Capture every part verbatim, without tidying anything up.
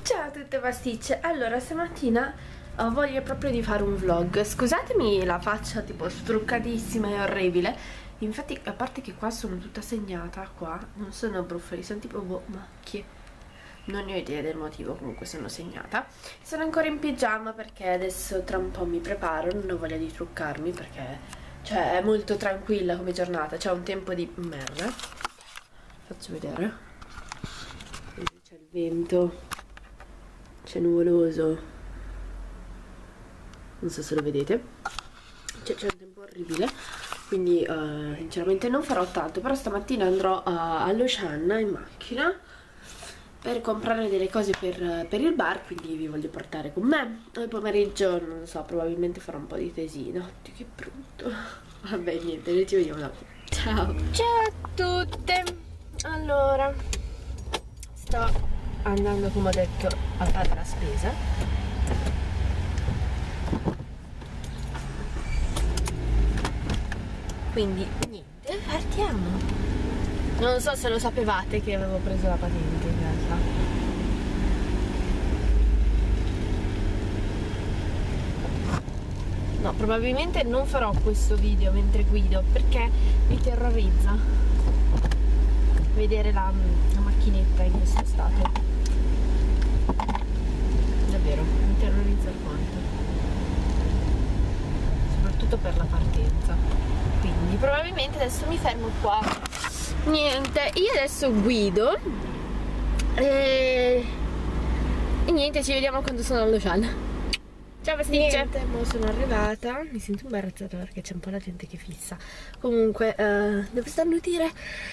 Ciao a tutte pasticce. Allora stamattina uh, voglio proprio di fare un vlog. Scusatemi la faccia tipo struccatissima e orribile. Infatti a parte che qua sono tutta segnata. Qua non sono brufoli, sono tipo boh, macchie. Non ne ho idea del motivo, comunque sono segnata. Sono ancora in pigiama perché adesso tra un po' mi preparo. Non ho voglia di truccarmi perché cioè è molto tranquilla come giornata. C'è un tempo di merda. Faccio vedere. C'è il vento, c'è nuvoloso, non so se lo vedete, c'è un tempo orribile, quindi uh, sinceramente non farò tanto, però stamattina andrò uh, all'Ocean in macchina per comprare delle cose per, per il bar, quindi vi voglio portare con me. Al pomeriggio, non so, probabilmente farò un po' di tesino. Oddio, che brutto. Vabbè, niente, noi ci vediamo dopo. Ciao! Ciao a tutte! Allora, sto andando, come ho detto, a fare la spesa. Quindi niente, partiamo. Non so se lo sapevate che avevo preso la patente in realtà. No, probabilmente non farò questo video mentre guido perché mi terrorizza vedere la, la macchinetta in questo stato. Davvero, mi terrorizza alquanto. Soprattutto per la partenza. Quindi probabilmente adesso mi fermo qua. Niente, io adesso guido e, e niente, ci vediamo quando sono all'Ocean. Ciao pasticce. Niente, mo sono arrivata. Mi sento imbarazzata perché c'è un po' la gente che fissa. Comunque, uh, devo starnutire.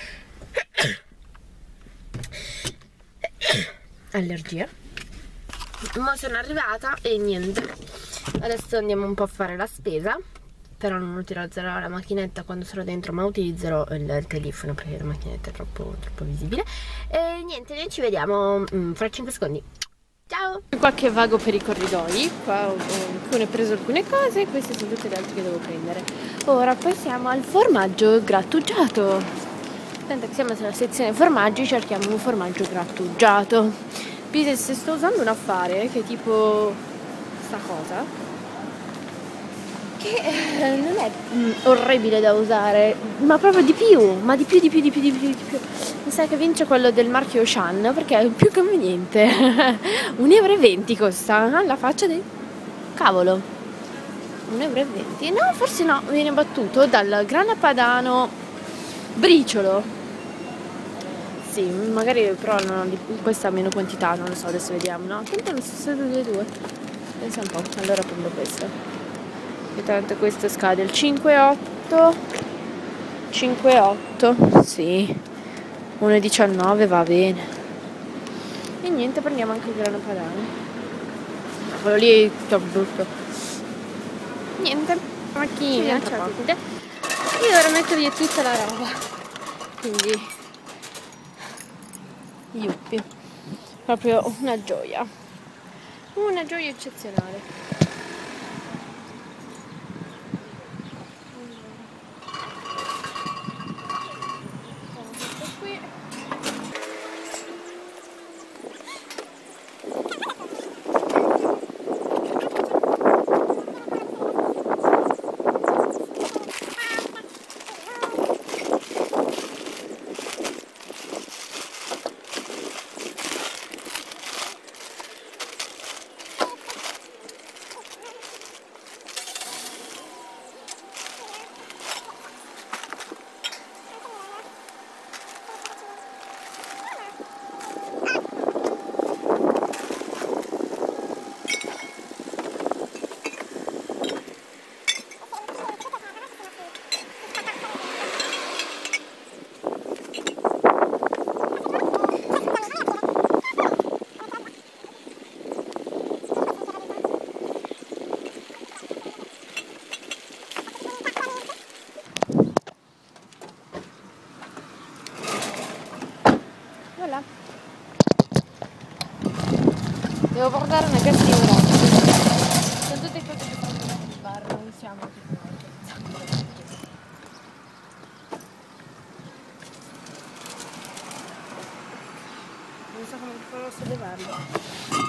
Allergia. Mo sono arrivata e niente. Adesso andiamo un po' a fare la spesa. Però non utilizzerò la macchinetta quando sarò dentro, ma utilizzerò il, il telefono perché la macchinetta è troppo, troppo visibile. E niente, noi ci vediamo mm, fra cinque secondi. Ciao! Qua che vago per i corridoi, qua ho, ho preso alcune cose, queste sono tutte le altre che devo prendere. Ora passiamo al formaggio grattugiato. Tanto che siamo nella sezione formaggi, cerchiamo un formaggio grattugiato. Business, sto usando un affare che è tipo sta cosa, che eh, non è mm, orribile da usare, ma proprio di più, ma di più, di più, di più, di più, di più. Mi sa che vince quello del marchio Ocean perché è più conveniente. un euro e venti costa, alla faccia di cavolo. un euro e venti, no, forse no, viene battuto dal Grana Padano Briciolo. Sì, magari però non ho di, questa ha meno quantità, non lo so, adesso vediamo, no? Tanto non sono due due. Pensa un po', allora prendo questo. E tanto questo scade il cinque otto. cinque otto, sì. uno e diciannove va bene. E niente, prendiamo anche il grano padano. Quello lì è troppo brutto. Niente, macchina, ciao a tutte. Io ora metto via tutta la roba. Quindi yuppi. Proprio una gioia. Una gioia eccezionale. Voilà. Devo portare una gazzina rossa. Sono tutte cose che fanno nel bar, non siamo tipo non so come posso levarlo.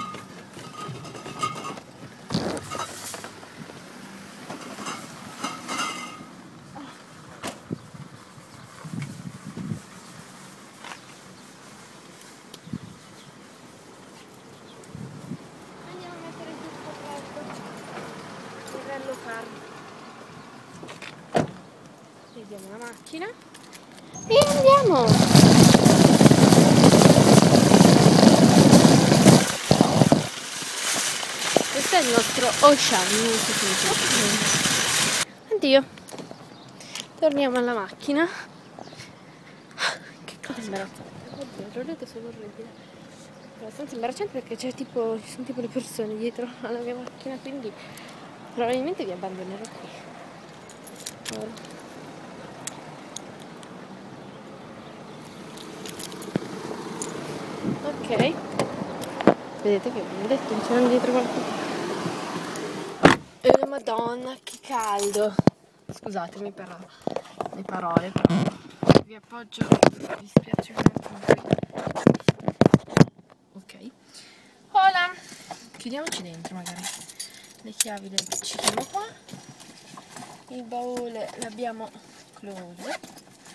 Andiamo a mettere giù il carretto. Il rello car. Vediamo la macchina. E andiamo! Questo è il nostro Ocean. Addio. Torniamo alla macchina. Che cosa imbarazzante. Oddio, il roletto è solo orribile. È abbastanza imbarazzante perché c'è tipo, ci sono tipo le persone dietro alla mia macchina, quindi probabilmente vi abbandonerò qui. Ora. Ok, vedete che abbiamo detto, c'erano dietro qualcuno. Eh, madonna, che caldo. Scusatemi per le parole, però vi appoggio, mi spiace un attimo. Ok, hola, chiudiamoci dentro magari. Le chiavi le appiccichiamo qua. Il baule l'abbiamo close.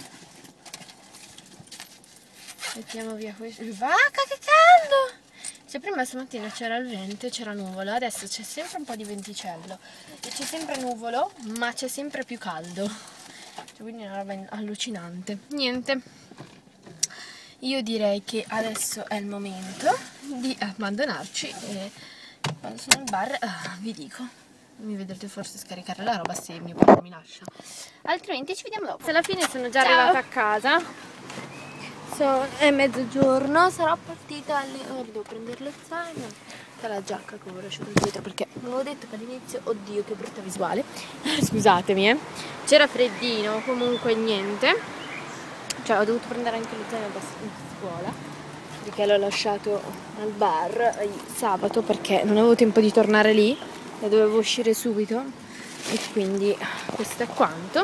Mettiamo via questo. Vacca, che caldo! Cioè, prima stamattina c'era il vento e c'era nuvolo, adesso c'è sempre un po' di venticello e c'è sempre nuvolo, ma c'è sempre più caldo. Cioè, quindi è una roba allucinante. Niente, io direi che adesso è il momento di abbandonarci e quando sono al bar uh, vi dico. Mi vedrete forse scaricare la roba se mio papà mi lascia, altrimenti ci vediamo dopo. Se alla fine sono già Ciao. arrivata a casa. So, è mezzogiorno, sarò partita alle... Oh, devo prendere lo zaino. C'è la giacca che ho lasciato dietro perché non avevo detto che all'inizio, oddio che brutta visuale. Scusatemi, eh. C'era freddino, comunque niente. Cioè ho dovuto prendere anche lo zaino da scuola perché l'ho lasciato al bar il sabato perché non avevo tempo di tornare lì e dovevo uscire subito e quindi questo è quanto.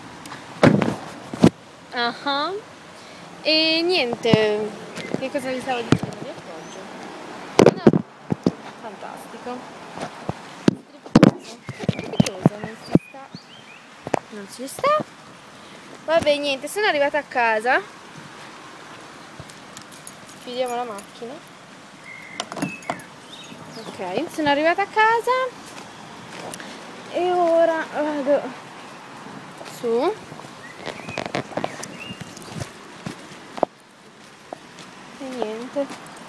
Uh-huh. E niente, che cosa vi stavo dicendo? Vi appoggio. No, fantastico. Strepitoso, non si sta. Non ci sta. Vabbè, niente, sono arrivata a casa. Chiudiamo la macchina. Ok, sono arrivata a casa. E ora vado su. E niente.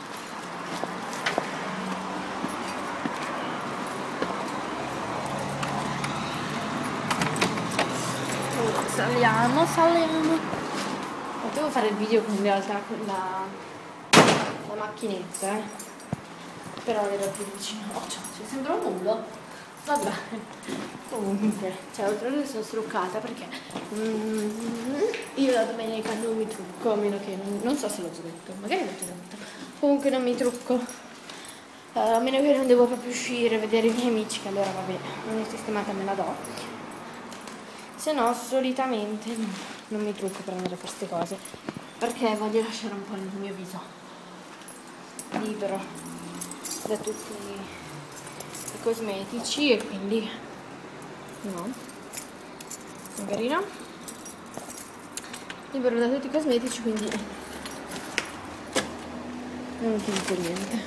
Saliamo, saliamo. Potevo fare il video con in realtà con la, la macchinetta, eh. Però era più vicino. Oh, cioè, sembra un nudo. Vabbè. Comunque, cioè oltretutto sono struccata perché mm, io la domenica non mi trucco, a meno che non, non so se l'ho già detto, magari l'ho già detto. Comunque non mi trucco. Uh, a meno che non devo proprio uscire, vedere i miei amici, che allora vabbè, una sistemata me la do. Se no, solitamente no, non mi trucco per andare a queste cose, perché voglio lasciare un po' il mio viso libero da tutti i cosmetici e quindi no, magari no, libero da tutti i cosmetici, quindi non ti dico niente.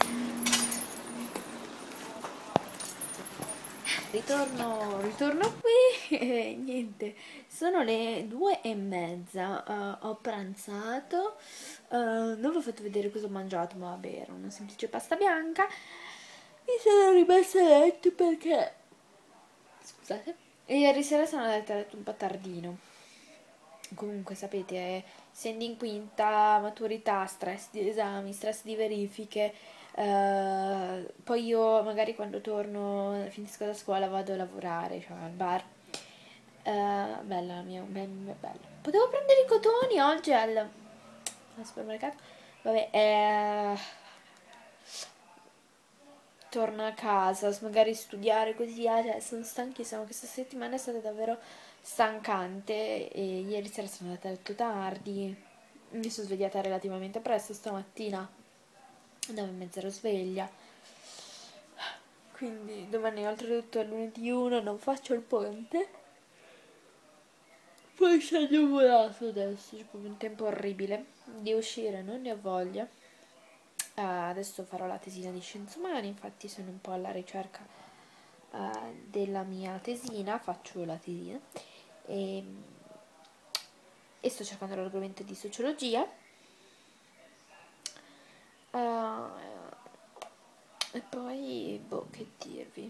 Ritorno, ritorno qui e niente, sono le due e mezza, uh, ho pranzato, uh, non vi ho fatto vedere cosa ho mangiato, ma vabbè, era una semplice pasta bianca. Mi sono rimessa a letto perché, scusate, ieri sera sono andata a letto un po' tardino. Comunque sapete, essendo in quinta, maturità, stress di esami, stress di verifiche. Uh, poi io magari quando torno, finisco da scuola, vado a lavorare, cioè al bar. Uh, bella mia, bella, bella. Potevo prendere i cotoni oggi al, al supermercato. Vabbè, eh, torno a casa, magari studiare così, eh, cioè, sono stanchissima. Questa settimana è stata davvero stancante e ieri sera sono andata a letto tardi. Mi sono svegliata relativamente presto stamattina. nove e mezza ero sveglia, quindi domani oltretutto è lunedì uno, non faccio il ponte, poi c'è nuvolato adesso, c'è proprio un tempo orribile, di uscire non ne ho voglia. Uh, adesso farò la tesina di scienze umane, infatti sono un po' alla ricerca uh, della mia tesina, faccio la tesina e, e sto cercando l'argomento di sociologia. Uh, e poi, boh, che dirvi.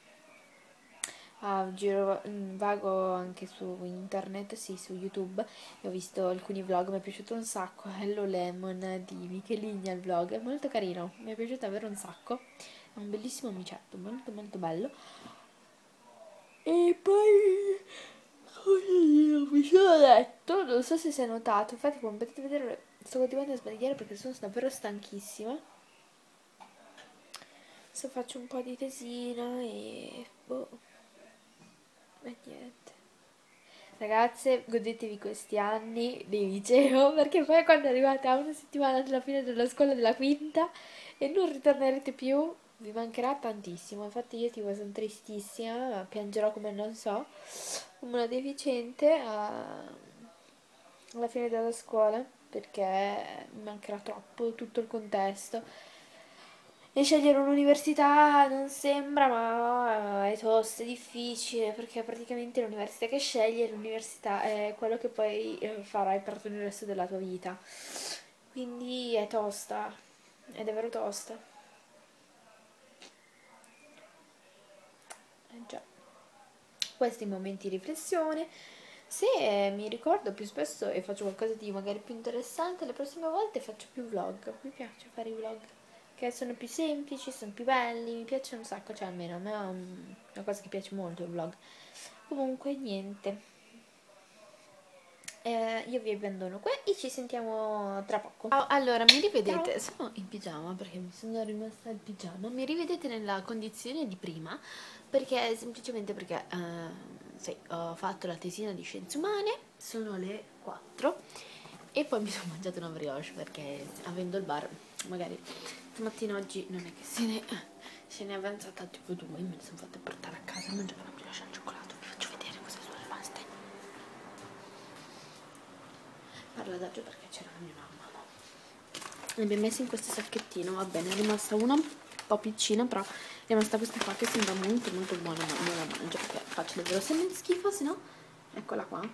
Ah, giro, vago anche su internet, sì, su YouTube, e ho visto alcuni vlog, mi è piaciuto un sacco. Hello Lemon di Micheligna, il vlog, è molto carino, mi è piaciuto davvero un sacco, è un bellissimo micetto, molto molto bello. E poi, cosa mi sono letto, non so se si è notato, infatti come potete vedere sto continuando a sbagliare perché sono davvero stanchissima. Adesso faccio un po' di tesina e boh, e niente. Ragazze, godetevi questi anni di liceo, perché poi quando arrivate a una settimana dalla fine della scuola della quinta e non ritornerete più, vi mancherà tantissimo. Infatti io tipo sono tristissima, piangerò come non so, come una deficiente a... alla fine della scuola, perché mi mancherà troppo tutto il contesto. E scegliere un'università non sembra, ma è tosto, è difficile, perché praticamente l'università che scegli è l'università, è quello che poi eh, farai per tutto il resto della tua vita. Quindi è tosta, è davvero tosta. Eh già. Questi momenti di riflessione. Se eh, mi ricordo più spesso e faccio qualcosa di magari più interessante, le prossime volte faccio più vlog. Mi piace fare i vlog, che sono più semplici, sono più belli, mi piace un sacco, cioè almeno a me è un- una cosa che piace molto il vlog. Comunque niente. Eh, io vi abbandono qua e ci sentiamo tra poco. Ciao, allora mi rivedete, ciao. Sono in pigiama perché mi sono rimasta in pigiama, mi rivedete nella condizione di prima perché semplicemente perché eh, sì, ho fatto la tesina di scienze umane, sono le quattro e poi mi sono mangiato una brioche perché avendo il bar magari stamattina oggi non è che se ne, se ne è avanzata tipo due, me ne sono fatta portare a casa a mangiare una brioche al cioccolato, vi faccio vedere cosa sono rimaste. Parlo adagio perché c'era la mia mamma, no? Le abbiamo messe in questo sacchettino, va bene, è rimasta una un po' piccina, però è rimasta questa qua che sembra molto molto buona, ma non la mangio perché faccio davvero sempre schifo, se no, eccola qua,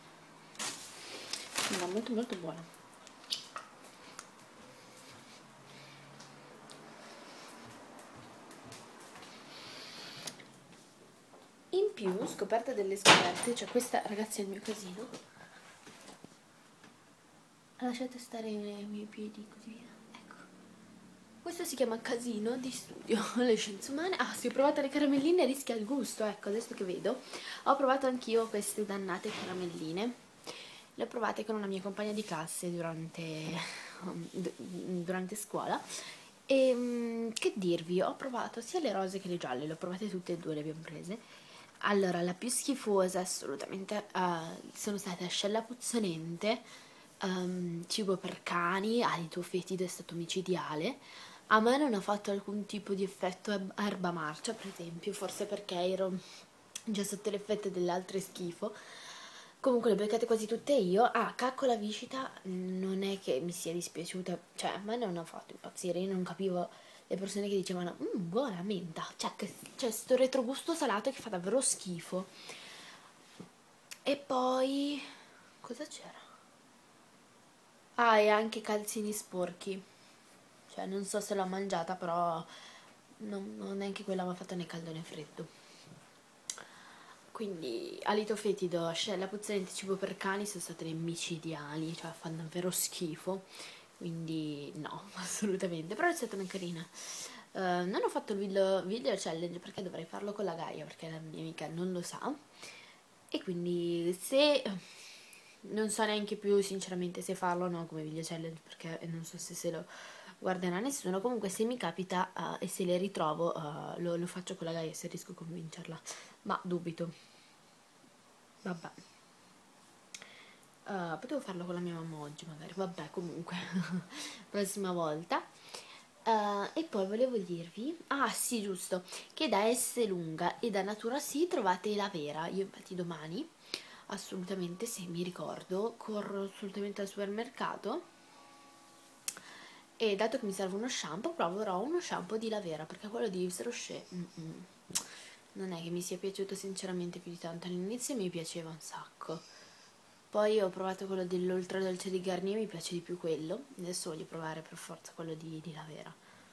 sembra molto molto buona. In più, scoperta delle scoperte, cioè questa ragazzi è il mio casino, lasciate stare i miei piedi così via. Questo si chiama casino di studio, le scienze umane. Ah, sì, ho provato le caramelline, rischia il gusto, ecco, adesso che vedo. Ho provato anch'io queste dannate caramelline. Le ho provate con una mia compagna di classe durante, durante scuola. E che dirvi, ho provato sia le rose che le gialle, le ho provate tutte e due, le abbiamo prese. Allora, la più schifosa assolutamente uh, sono state ascella puzzolente, um, cibo per cani, alito fetido è stato micidiale. A me non ha fatto alcun tipo di effetto a erba marcia, per esempio, forse perché ero già sotto l'effetto dell'altro schifo. Comunque le ho beccate quasi tutte io. Ah, caccola viscida non è che mi sia dispiaciuta, cioè a me non ha fatto impazzire, io non capivo le persone che dicevano mmm, buona menta, cioè c'è cioè, sto retrogusto salato che fa davvero schifo. E poi cosa c'era? Ah, e anche calzini sporchi, cioè non so se l'ho mangiata, però non, non neanche quella mi ha fatto né caldo né freddo. Quindi alito fetido, ascella puzzolente, cibo per cani sono state le micidiali, cioè fanno davvero schifo, quindi no, assolutamente, però è stata una carina. Uh, non ho fatto il video, video challenge perché dovrei farlo con la Gaia, perché la mia amica non lo sa, e quindi se non so neanche più sinceramente se farlo o no come video challenge, perché non so se se lo guarderà nessuno. Comunque se mi capita uh, e se le ritrovo uh, lo, lo faccio con la Gaia se riesco a convincerla, ma dubito. Vabbè, uh, potevo farlo con la mia mamma oggi magari, vabbè, comunque prossima volta. Uh, e poi volevo dirvi, ah sì giusto, che da Esselunga e da Natura Sì trovate la vera. Io infatti domani, assolutamente, se mi ricordo, corro assolutamente al supermercato e dato che mi serve uno shampoo proverò uno shampoo di Lavera, perché quello di Yves Rocher mm -mm. non è che mi sia piaciuto sinceramente più di tanto. All'inizio mi piaceva un sacco, poi ho provato quello dell'Ultra Dolce di Garnier, mi piace di più quello, adesso voglio provare per forza quello di, di Lavera.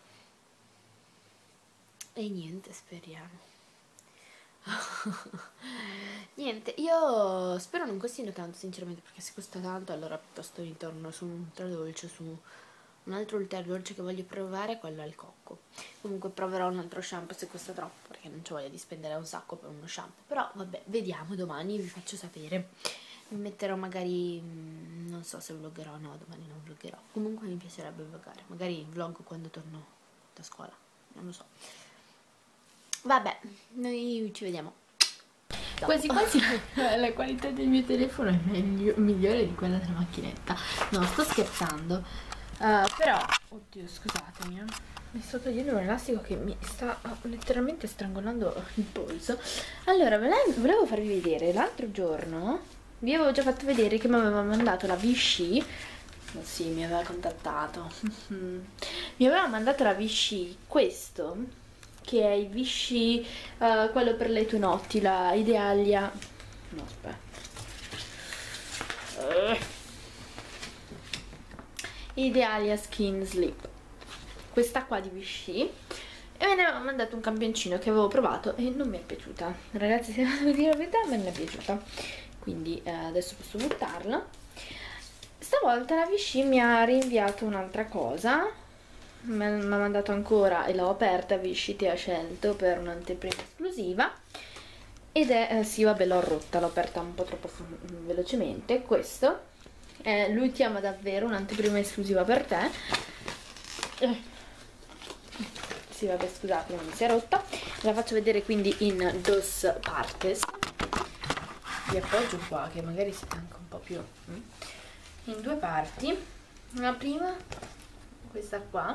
E niente, speriamo. Niente, io spero non costino tanto sinceramente, perché se costa tanto allora piuttosto ritorno su un ultra dolce, su un altro ultra dolce che voglio provare, quello al cocco. Comunque proverò un altro shampoo se costa troppo, perché non ci voglio di spendere un sacco per uno shampoo. Però vabbè, vediamo, domani vi faccio sapere. Mi metterò magari, non so se vloggerò o no, domani non vloggerò. Comunque mi piacerebbe vloggare, magari vlog quando torno da scuola, non lo so. Vabbè, noi ci vediamo. Quasi quasi la, la qualità del mio telefono è meglio, migliore di quella della macchinetta. No, sto scherzando. Uh, però, oddio, scusatemi, eh. mi sto togliendo un elastico che mi sta letteralmente strangolando il polso. Allora, volevo farvi vedere, l'altro giorno vi avevo già fatto vedere che mi aveva mandato la Vichy. Oh, sì, mi aveva contattato. Mi aveva mandato la Vichy questo, che è il Vichy, uh, quello per le tue notti, la Idealia. No, aspetta. Uh. Idealia Skin Sleep. Questa qua di Vichy. E me ne aveva mandato un campioncino che avevo provato e non mi è piaciuta. Ragazzi, se devo dire la verità, me ne è piaciuta. Quindi eh, adesso posso buttarla. Stavolta la Vichy mi ha rinviato un'altra cosa. Mi ha mandato ancora, e l'ho aperta, Vichy ti ha scelto per un'anteprima esclusiva, ed è, eh, sì vabbè l'ho rotta, l'ho aperta un po' troppo velocemente. Questo è Lui ti ama davvero, un'anteprima esclusiva per te. Eh. Sì vabbè, scusate, non mi si è rotta. La faccio vedere quindi in dos partes. Vi appoggio qua che magari siete anche un po' più in due parti. La prima, questa qua,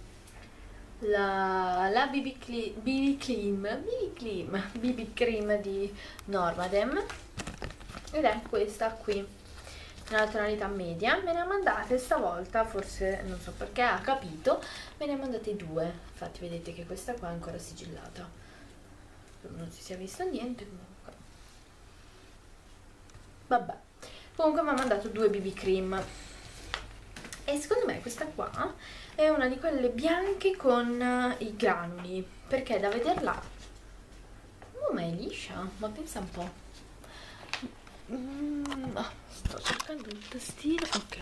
la, la B B Clean, B B Clean, B B Clean, B B Cream di Normadem, ed è questa qui, nella tonalità media. Me ne ha mandate stavolta, forse non so perché ha capito, me ne ha mandate due. Infatti vedete che questa qua è ancora sigillata, non si sia visto niente. Comunque vabbè, comunque mi ha mandato due B B Cream. E secondo me questa qua è una di quelle bianche con i granuli, perché da vederla, oh, ma è liscia, ma pensa un po'. Mm, oh, sto cercando il tastino, ok.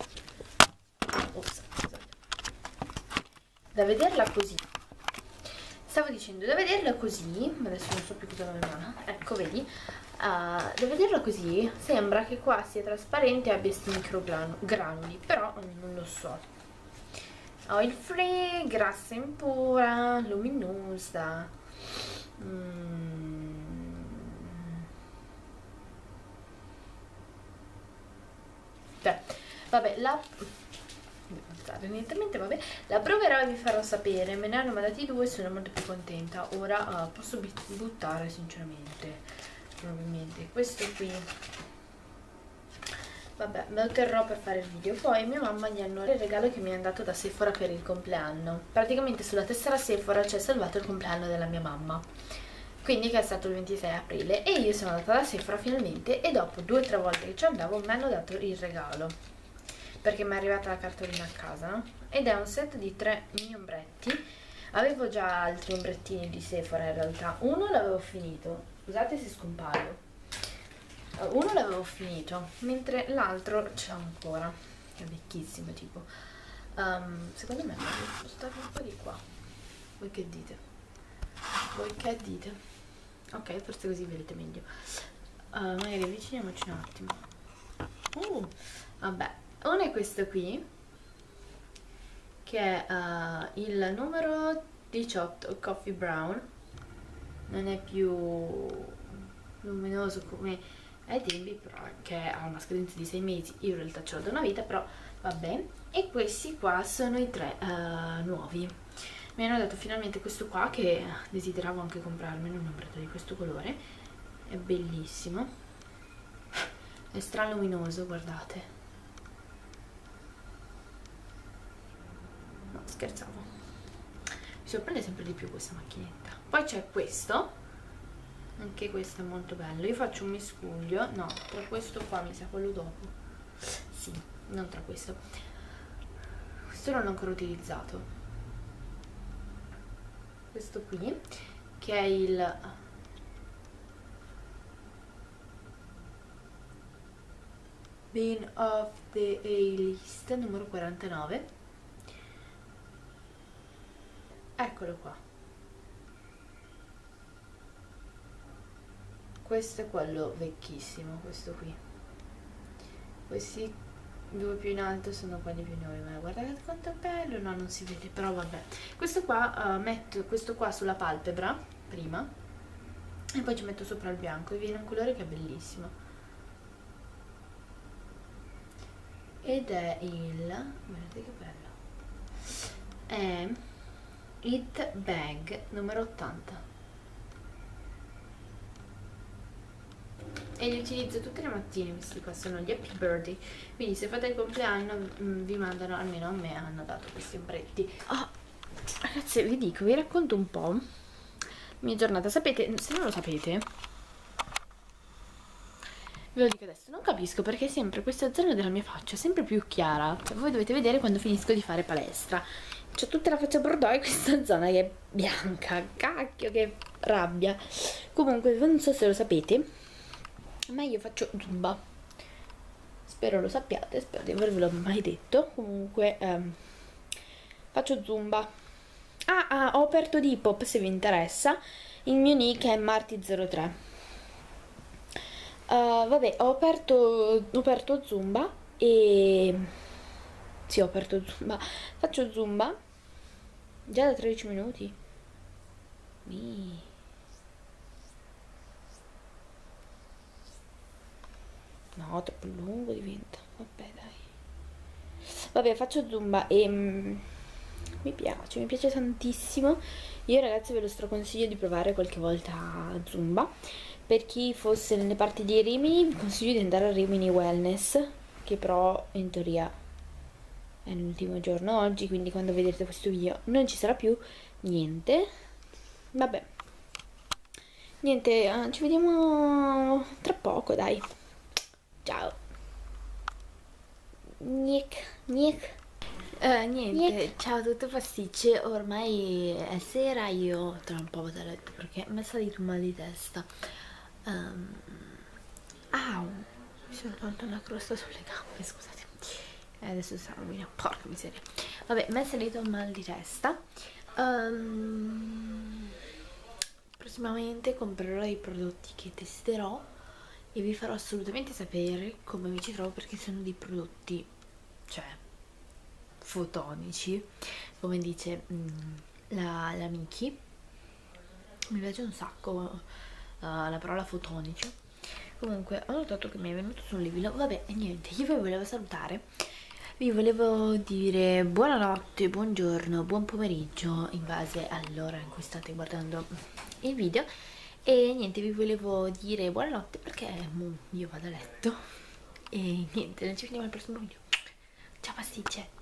Ops, scusate. Da vederla così, stavo dicendo, da vederla così, adesso non so più cosa aveva, ecco vedi, uh, da vederla così sembra che qua sia trasparente e abbia questi micro granuli, però non lo so. Oil free, grassa impura, luminosa. Mm. Beh, vabbè, la... Niente, vabbè, la proverò e vi farò sapere. Me ne hanno mandati due e sono molto più contenta. Ora uh, posso buttare sinceramente, probabilmente questo qui. Vabbè, me lo terrò per fare il video. Poi mia mamma gli hanno il regalo che mi è dato da Sephora per il compleanno. Praticamente sulla tessera Sephora c'è salvato il compleanno della mia mamma, quindi che è stato il ventisei aprile, e io sono andata da Sephora finalmente, e dopo due o tre volte che ci andavo mi hanno dato il regalo, perché mi è arrivata la cartolina a casa, no? Ed è un set di tre mini ombretti. Avevo già altri ombrettini di Sephora in realtà, uno l'avevo finito, scusate se scompaio, uno l'avevo finito, mentre l'altro c'è ancora, è vecchissimo tipo. Um, secondo me devo spostare un po' di qua. Voi che dite? Voi che dite? Ok, forse così vedete meglio. Uh, magari avviciniamoci un attimo. Uh, vabbè, uno è questo qui, che è uh, il numero diciotto Coffee Brown. Non è più luminoso come ai tempi, però, che ha una scadenza di sei mesi. Io in realtà ce l'ho da una vita, però vabbè. E questi qua sono i tre uh, nuovi. Mi hanno dato finalmente questo qua che desideravo anche comprarmi, un ombretto di questo colore, è bellissimo, è straluminoso, guardate. No, scherzavo, mi sorprende sempre di più questa macchinetta. Poi c'è questo, anche questo è molto bello. Io faccio un miscuglio, no, tra questo qua, mi sa quello dopo, sì, non tra questo, questo non l'ho ancora utilizzato, questo qui che è il Bean of the A-List numero quarantanove, eccolo qua. Questo è quello vecchissimo, questo qui. Questi due più in alto sono quelli più nuovi, ma guardate quanto è bello. No, non si vede, però vabbè. Questo qua, uh, metto questo qua sulla palpebra prima e poi ci metto sopra il bianco e viene un colore che è bellissimo, ed è il, guardate che bello, è It Bag numero ottanta e li utilizzo tutte le mattine. Questi qua sono gli Happy Birthday, quindi se fate il compleanno mh, vi mandano, almeno a me hanno dato questi ombretti. Oh, ragazzi, vi dico, vi racconto un po' la mia giornata. Sapete, se non lo sapete, ve lo dico adesso, non capisco perché sempre questa zona della mia faccia è sempre più chiara. Cioè, voi dovete vedere quando finisco di fare palestra, c'ho tutta la faccia bordeaux e questa zona che è bianca. Cacchio, che rabbia. Comunque, non so se lo sapete, ma io faccio zumba, spero lo sappiate, spero di avervelo mai detto. Comunque ehm, faccio zumba. Ah, ah, ho aperto Depop, se vi interessa, il mio nick è marti zero tre. Uh, vabbè, ho aperto, ho aperto zumba e sì, ho aperto zumba, faccio zumba già da tredici minuti. Mi... no, troppo lungo diventa, vabbè dai. Vabbè, faccio zumba e mm, mi piace, mi piace tantissimo. Io ragazzi ve lo straconsiglio di provare qualche volta zumba. Per chi fosse nelle parti di Rimini, vi consiglio di andare a Rimini Wellness, che però in teoria è l'ultimo giorno oggi, quindi quando vedrete questo video non ci sarà più niente. Vabbè, niente, uh, ci vediamo tra poco, dai. Ciao. Nick, Nick. Uh, niente, Nick. Ciao, tutto pasticce. Ormai è sera, io tra un po' vado a letto perché mi è salito un mal di testa. Um, au, mi sono tolta una crosta sulle gambe, scusate. E adesso sanguina, porca miseria. Vabbè, mi è salito un mal di testa. Um, prossimamente comprerò i prodotti che testerò e vi farò assolutamente sapere come mi ci trovo, perché sono dei prodotti, cioè, fotonici, come dice mm, la, la Miki. Mi piace un sacco uh, la parola fotonici. Comunque ho notato che mi è venuto sul livello. Vabbè, e niente, io vi volevo salutare, vi volevo dire buonanotte, buongiorno, buon pomeriggio in base all'ora in cui state guardando il video. E niente, vi volevo dire buonanotte perché io vado a letto. E niente, noi ci vediamo al prossimo video. Ciao pasticce!